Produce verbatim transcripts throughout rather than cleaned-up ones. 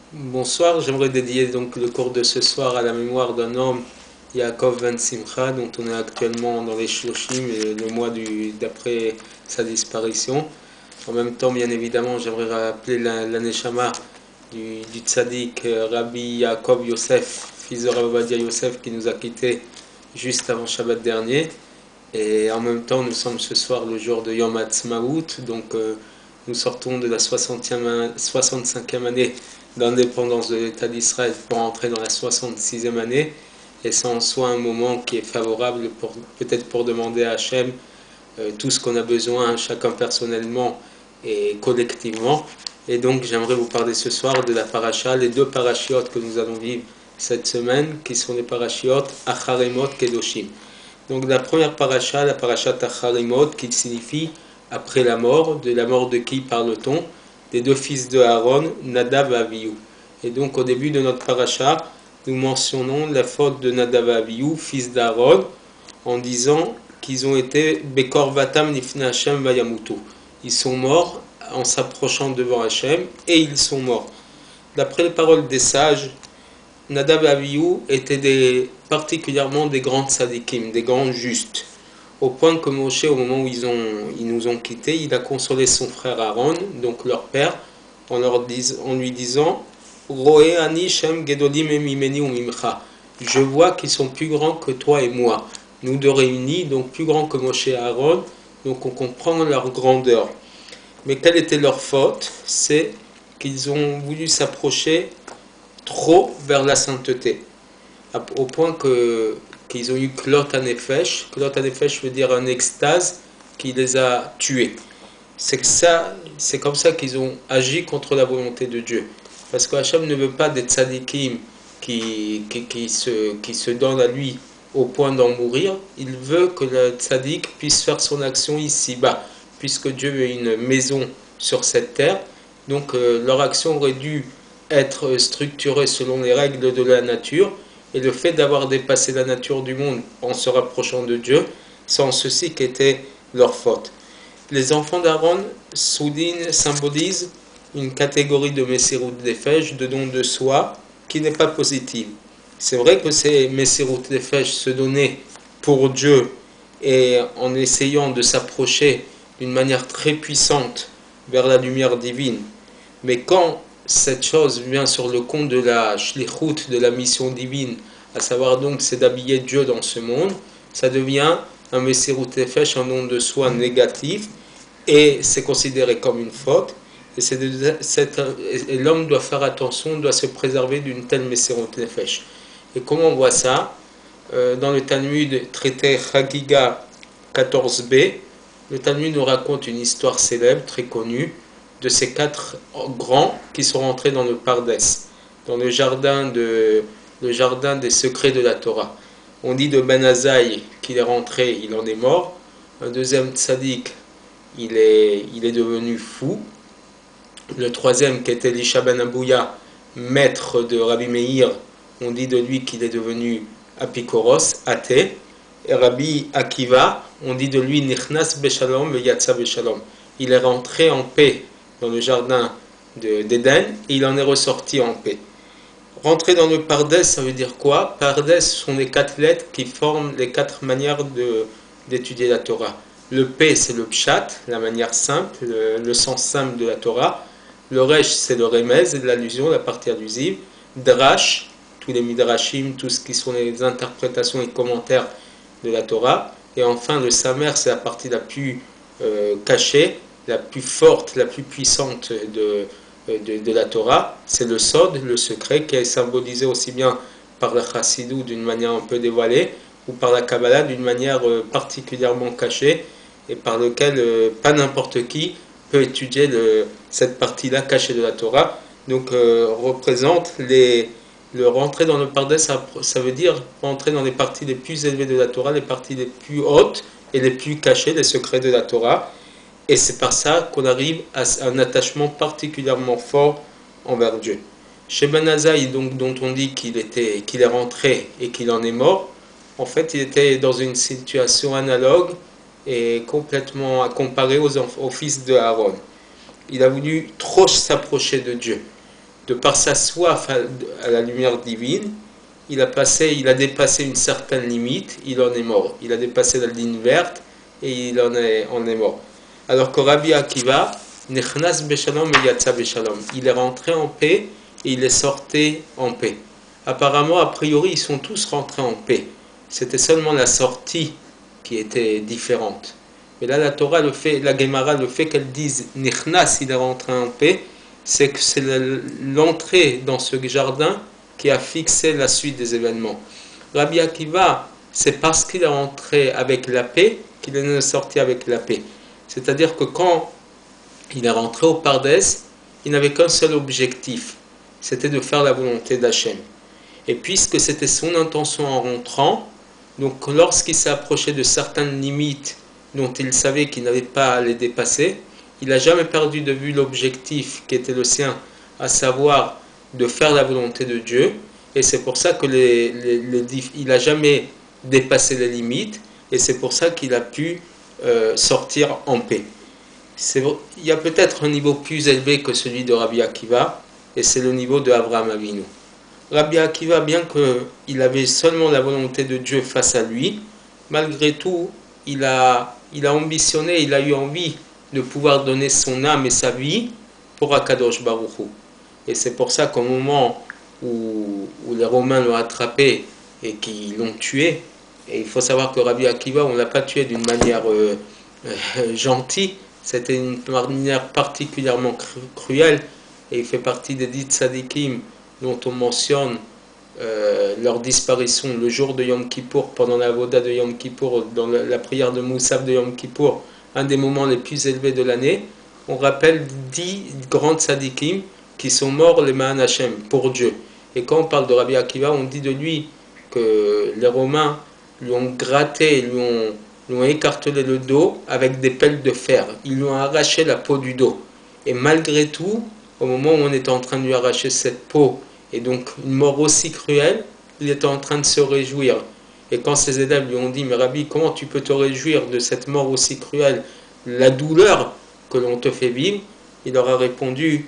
Bonsoir, j'aimerais dédier donc le cours de ce soir à la mémoire d'un homme, Yaakov Ben Simcha, dont on est actuellement dans les Shloshim, et le mois du- d'après sa disparition. En même temps, bien évidemment, j'aimerais rappeler la, la Neshama du, du tzaddik euh, Rabbi Yaakov Yosef, fils de Rabbi Ovadia Yosef, qui nous a quittés juste avant Shabbat dernier. Et en même temps, nous sommes ce soir le jour de Yom Ha'atzmaut, donc euh, nous sortons de la soixantième, soixante-cinquième année d'indépendance de l'État d'Israël pour entrer dans la soixante-sixième année. Et c'est en soi un moment qui est favorable pour, peut-être pour demander à Hachem euh, tout ce qu'on a besoin, chacun personnellement et collectivement. Et donc j'aimerais vous parler ce soir de la paracha, les deux parachiotes que nous allons vivre cette semaine, qui sont les parachiotes Acharemot Kedoshim. Donc la première paracha, la paracha Tacharimot, qui signifie après la mort. De la mort de qui parle-t-on? Des deux fils de Aaron, Nadav et Avihu. Et donc au début de notre paracha, nous mentionnons la faute de Nadav et Avihu, fils d'Aaron, en disant qu'ils ont été Bekor Vatam Nifne Hashem Vayamutu. Ils sont morts en s'approchant devant Hashem et ils sont morts. D'après les paroles des sages, Nadav et Avihu étaient des, particulièrement des grands tzadikim, des grands justes, au point que Moshe, au moment où ils, ont, ils nous ont quittés, il a consolé son frère Aaron, donc leur père, en, leur dis, en lui disant Roé ani shem gedolim emimeni umimcha. Je vois qu'ils sont plus grands que toi et moi. Nous deux réunis, donc plus grands que Moshe et Aaron, donc on comprend leur grandeur. Mais quelle était leur faute? C'est qu'ils ont voulu s'approcher trop vers la sainteté, au point que, qu'ils ont eu klot hanefesh. Klot hanefesh veut dire un extase qui les a tués. C'est, que ça, c'est comme ça qu'ils ont agi contre la volonté de Dieu. Parce que Hachem ne veut pas des tzadikim qui, qui, qui, se, qui se donnent à lui au point d'en mourir. Il veut que le tzadik puisse faire son action ici-bas, puisque Dieu a une maison sur cette terre. Donc euh, leur action aurait dû être structurée selon les règles de la nature, et le fait d'avoir dépassé la nature du monde en se rapprochant de Dieu, c'est en ceci qu'était leur faute. Les enfants d'Aaron, soulignent, symbolisent une catégorie de Messirut Nefesh, de don de soi, qui n'est pas positive. C'est vrai que ces Messirut Nefesh se donnaient pour Dieu et en essayant de s'approcher d'une manière très puissante vers la lumière divine. Mais quand cette chose vient sur le compte de la shlichut, de la mission divine, à savoir donc c'est d'habiller Dieu dans ce monde, ça devient un Messirut Nefesh, un don de soi négatif, et c'est considéré comme une faute. Et, c'est de, cette, et l'homme doit faire attention, doit se préserver d'une telle Messirut Nefesh. Et comment on voit ça? euh, Dans le Talmud, traité Chagiga quatorze b, le Talmud nous raconte une histoire célèbre, très connue, de ces quatre grands qui sont rentrés dans le Pardès, dans le jardin, de, le jardin des secrets de la Torah. On dit de Ben Azaï qu'il est rentré, il en est mort. Un deuxième tzaddik, il est, il est devenu fou. Le troisième, qui était Elisha Ben Abouya, maître de Rabbi Meir, on dit de lui qu'il est devenu apikoros, athée. Et Rabbi Akiva, on dit de lui Nichnas Beshalom Yatsa Beshalom. Il est rentré en paix dans le jardin de, d'Éden et il en est ressorti en paix. Rentrer dans le Pardès, ça veut dire quoi? Pardès sont les quatre lettres qui forment les quatre manières de, d'étudier la Torah. Le P, c'est le Pshat, la manière simple, le, le sens simple de la Torah. Le Resh, c'est le Remez, l'allusion, la partie allusive. Drash, tous les Midrashim, tout ce qui sont les interprétations et commentaires de la Torah. Et enfin, le Samer, c'est la partie la plus euh, cachée, la plus forte, la plus puissante de, de, de la Torah. C'est le Sod, le secret, qui est symbolisé aussi bien par la Chassidou d'une manière un peu dévoilée, ou par la Kabbalah d'une manière euh, particulièrement cachée, et par lequel euh, pas n'importe qui peut étudier le, cette partie-là cachée de la Torah. Donc, euh, représente les... Le rentrer dans le Pardès, ça, ça veut dire rentrer dans les parties les plus élevées de la Torah, les parties les plus hautes et les plus cachées, les secrets de la Torah. Et c'est par ça qu'on arrive à un attachement particulièrement fort envers Dieu. Chez Ben Azaï, donc, dont on dit qu'il, était, qu'il est rentré et qu'il en est mort, en fait, il était dans une situation analogue et complètement à comparer aux, aux fils de Aaron. Il a voulu trop s'approcher de Dieu. de par sa soif à la lumière divine, il a, passé, il a dépassé une certaine limite, il en est mort. Il a dépassé la ligne verte et il en est, en est mort. Alors que Rabbi Akiva, Nechnas Beshalom et Yatsa Beshalom, il est rentré en paix et il est sorti en paix. Apparemment, a priori, ils sont tous rentrés en paix. C'était seulement la sortie qui était différente. Mais là, la Torah, le fait, la Gemara, le fait qu'elle dise Nechnas, il est rentré en paix, c'est que c'est l'entrée dans ce jardin qui a fixé la suite des événements. Rabbi Akiva, c'est parce qu'il est rentré avec la paix qu'il est sorti avec la paix. C'est-à-dire que quand il est rentré au Pardes, il n'avait qu'un seul objectif, c'était de faire la volonté d'Hachem. Et puisque c'était son intention en rentrant, donc lorsqu'il s'est approché de certaines limites dont il savait qu'il n'avait pas à les dépasser, il n'a jamais perdu de vue l'objectif qui était le sien, à savoir de faire la volonté de Dieu, et c'est pour ça que les, les, les, il n'a jamais dépassé les limites, et c'est pour ça qu'il a pu euh, sortir en paix. Il y a peut-être un niveau plus élevé que celui de Rabbi Akiva, et c'est le niveau de Abraham Avinu. Rabbi Akiva, bien qu'il avait seulement la volonté de Dieu face à lui, malgré tout, il a, il a ambitionné, il a eu envie de pouvoir donner son âme et sa vie pour Akadosh Baruch Hu. Et c'est pour ça qu'au moment où, où les Romains l'ont attrapé et qu'ils l'ont tué, et il faut savoir que Rabbi Akiva, on ne l'a pas tué d'une manière euh, euh, gentille, c'était une manière particulièrement cru cruelle, et il fait partie des dix tzadikim dont on mentionne euh, leur disparition le jour de Yom Kippour, pendant la voda de Yom Kippour, dans la, la prière de Moussaf de Yom Kippour, un des moments les plus élevés de l'année. On rappelle dix grands tzadikim qui sont morts les Ma'an Hashem, pour Dieu. Et quand on parle de Rabbi Akiva, on dit de lui que les Romains lui ont gratté, lui ont, lui ont écartelé le dos avec des pelles de fer. Ils lui ont arraché la peau du dos. Et malgré tout, au moment où on était en train de lui arracher cette peau, et donc une mort aussi cruelle, il était en train de se réjouir. Et quand ses élèves lui ont dit, mais Rabbi, comment tu peux te réjouir de cette mort aussi cruelle, la douleur que l'on te fait vivre, il leur a répondu,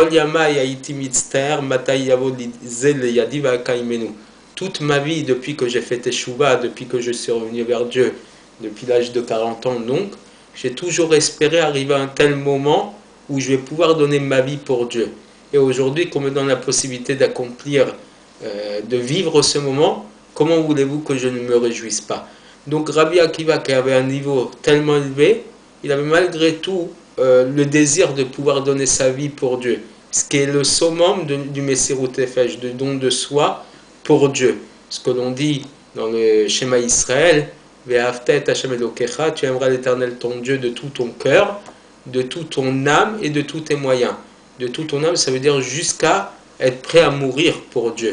toute ma vie, depuis que j'ai fait Teshuvah, depuis que je suis revenu vers Dieu, depuis l'âge de quarante ans donc, j'ai toujours espéré arriver à un tel moment où je vais pouvoir donner ma vie pour Dieu. Et aujourd'hui, qu'on me donne la possibilité d'accomplir, euh, de vivre ce moment, comment voulez-vous que je ne me réjouisse pas? Donc Rabbi Akiva, qui avait un niveau tellement élevé, il avait malgré tout euh, le désir de pouvoir donner sa vie pour Dieu. Ce qui est le summum de, du Messirut Nefesh, de don de soi pour Dieu. Ce que l'on dit dans le schéma Israël, Ve'afta et Hashem Elokecha, tu aimeras l'Éternel ton Dieu de tout ton cœur, de toute ton âme et de tous tes moyens. De toute ton âme, ça veut dire jusqu'à être prêt à mourir pour Dieu.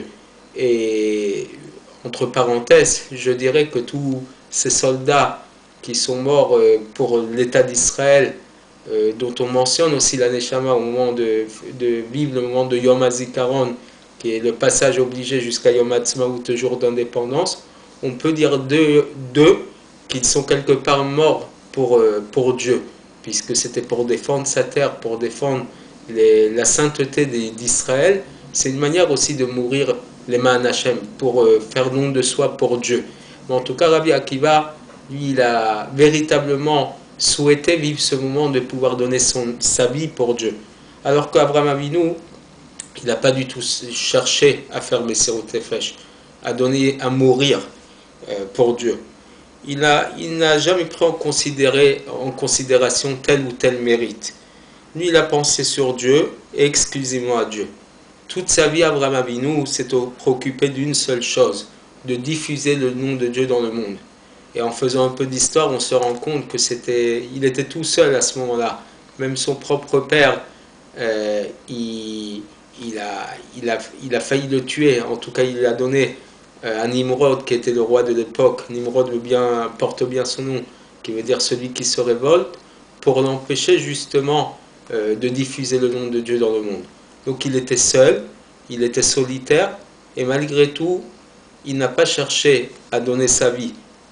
Et entre parenthèses, je dirais que tous ces soldats qui sont morts pour l'État d'Israël, euh, dont on mentionne aussi la Neshama au moment de, de vivre le moment de Yom HaZikaron, qui est le passage obligé jusqu'à Yom HaTzmaout, jour d'indépendance, on peut dire d'eux qu'ils sont quelque part morts pour, euh, pour Dieu, puisque c'était pour défendre sa terre, pour défendre les, la sainteté d'Israël. C'est une manière aussi de mourir les Ma'an Hashem, pour euh, faire don de soi pour Dieu. Mais en tout cas, Rabbi Akiva, lui, il a véritablement souhaité vivre ce moment de pouvoir donner son, sa vie pour Dieu. Alors qu'Abraham Avinu, il n'a pas du tout cherché à faire Messirut Nefesh, à donner, à mourir euh, pour Dieu. Il n'a il n'a jamais pris en, considéré, en considération tel ou tel mérite. Lui, il a pensé sur Dieu et exclusivement à Dieu. Toute sa vie, Abraham Avinu s'est préoccupé d'une seule chose, de diffuser le nom de Dieu dans le monde. Et en faisant un peu d'histoire, on se rend compte que c'était, il était tout seul à ce moment-là. Même son propre père, euh, il, il, a, il, a, il a failli le tuer. En tout cas, il l'a donné euh, à Nimrod, qui était le roi de l'époque. Nimrod veut bien, porte bien son nom, qui veut dire celui qui se révolte, pour l'empêcher justement euh, de diffuser le nom de Dieu dans le monde. Donc il était seul, il était solitaire, et malgré tout, il n'a pas cherché à donner sa vie.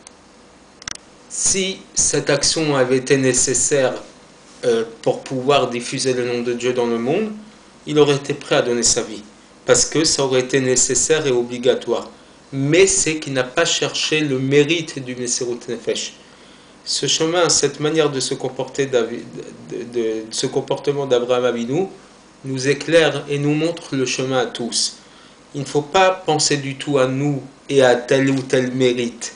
Si cette action avait été nécessaire euh, pour pouvoir diffuser le nom de Dieu dans le monde, il aurait été prêt à donner sa vie, parce que ça aurait été nécessaire et obligatoire. Mais c'est qu'il n'a pas cherché le mérite du Messirut Nefesh. Ce chemin, cette manière de se comporter, de, de, de ce comportement d'Abraham Avinu, nous éclaire et nous montre le chemin à tous. Il ne faut pas penser du tout à nous et à tel ou tel mérite.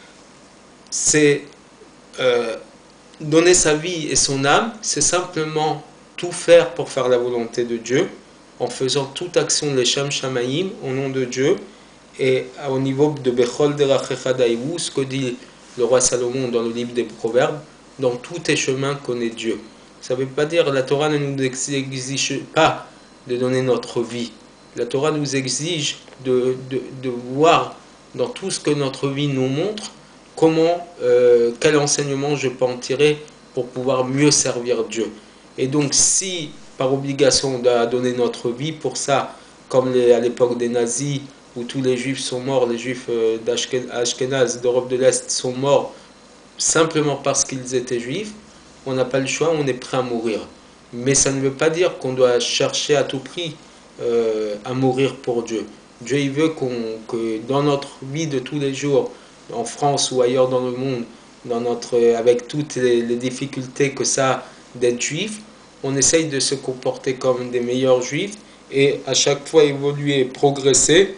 C'est euh, donner sa vie et son âme, c'est simplement tout faire pour faire la volonté de Dieu, en faisant toute action les Shem Shamaïm au nom de Dieu, et au niveau de Bechol Derachecha Daïou, ce que dit le roi Salomon dans le livre des Proverbes, dans tous tes chemins connais Dieu. Ça ne veut pas dire, la Torah ne nous exige pas de donner notre vie. La Torah nous exige de, de, de voir dans tout ce que notre vie nous montre, comment, euh, quel enseignement je peux en tirer pour pouvoir mieux servir Dieu. Et donc si, par obligation, on doit donner notre vie pour ça, comme les, à l'époque des nazis, où tous les juifs sont morts, les juifs d'Ashkenaz, d'Europe de l'Est, sont morts simplement parce qu'ils étaient juifs, on n'a pas le choix, on est prêt à mourir. Mais ça ne veut pas dire qu'on doit chercher à tout prix euh, à mourir pour Dieu. Dieu il veut qu'on, que dans notre vie de tous les jours, en France ou ailleurs dans le monde, dans notre, avec toutes les, les difficultés que ça a d'être juif, on essaye de se comporter comme des meilleurs juifs et à chaque fois évoluer, progresser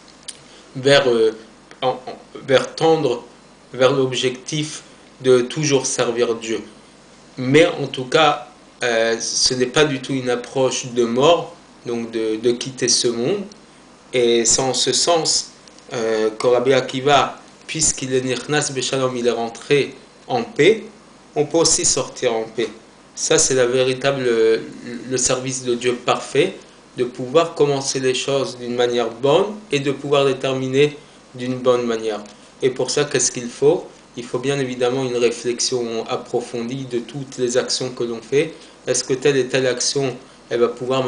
vers, euh, en, en, vers tendre vers l'objectif de toujours servir Dieu. Mais en tout cas, euh, ce n'est pas du tout une approche de mort, donc de, de quitter ce monde. Et c'est en ce sens euh, que Rabbi Akiva, puisqu'il est Nirnas Beshalom, il est rentré en paix, on peut aussi sortir en paix. Ça, c'est la véritable, le service de Dieu parfait, de pouvoir commencer les choses d'une manière bonne et de pouvoir les terminer d'une bonne manière. Et pour ça, qu'est-ce qu'il faut? Il faut bien évidemment une réflexion approfondie de toutes les actions que l'on fait. Est-ce que telle et telle action, elle va pouvoir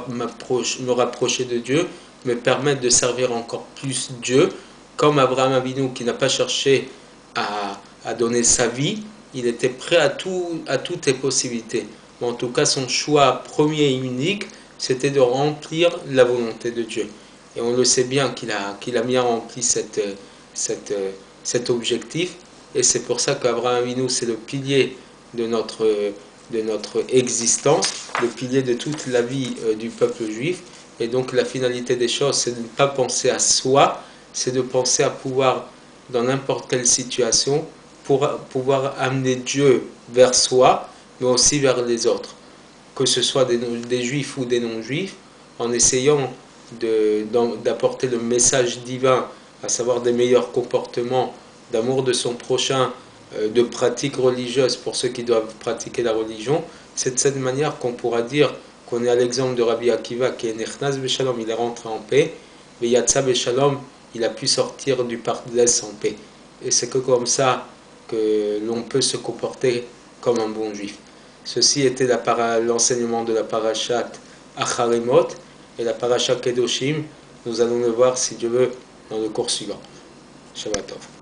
me rapprocher de Dieu, me permettre de servir encore plus Dieu, comme Abraham Avinu qui n'a pas cherché à, à donner sa vie, il était prêt à, tout, à toutes les possibilités. Mais en tout cas, son choix premier et unique, c'était de remplir la volonté de Dieu. Et on le sait bien qu'il a, qu'il a bien rempli cette, cette, cet objectif. Et c'est pour ça qu'Abraham Avinu, c'est le pilier de notre, de notre existence, le pilier de toute la vie euh, du peuple juif. Et donc la finalité des choses, c'est de ne pas penser à soi, c'est de penser à pouvoir, dans n'importe quelle situation, pour pouvoir amener Dieu vers soi, mais aussi vers les autres. Que ce soit des, des juifs ou des non-juifs, en essayant de, d'apporter le message divin, à savoir des meilleurs comportements, d'amour de son prochain, euh, de pratiques religieuses pour ceux qui doivent pratiquer la religion, c'est de cette manière qu'on pourra dire qu'on est à l'exemple de Rabbi Akiva qui est Nechnas Beshalom, il est rentré en paix, mais Yatsa Beshalom, il a pu sortir du Pardes en paix. Et c'est que comme ça que l'on peut se comporter comme un bon juif. Ceci était l'enseignement de la parashat Acharimot et la parashat Kedoshim. Nous allons le voir, si Dieu veut, dans le cours suivant. Shabbat Tov.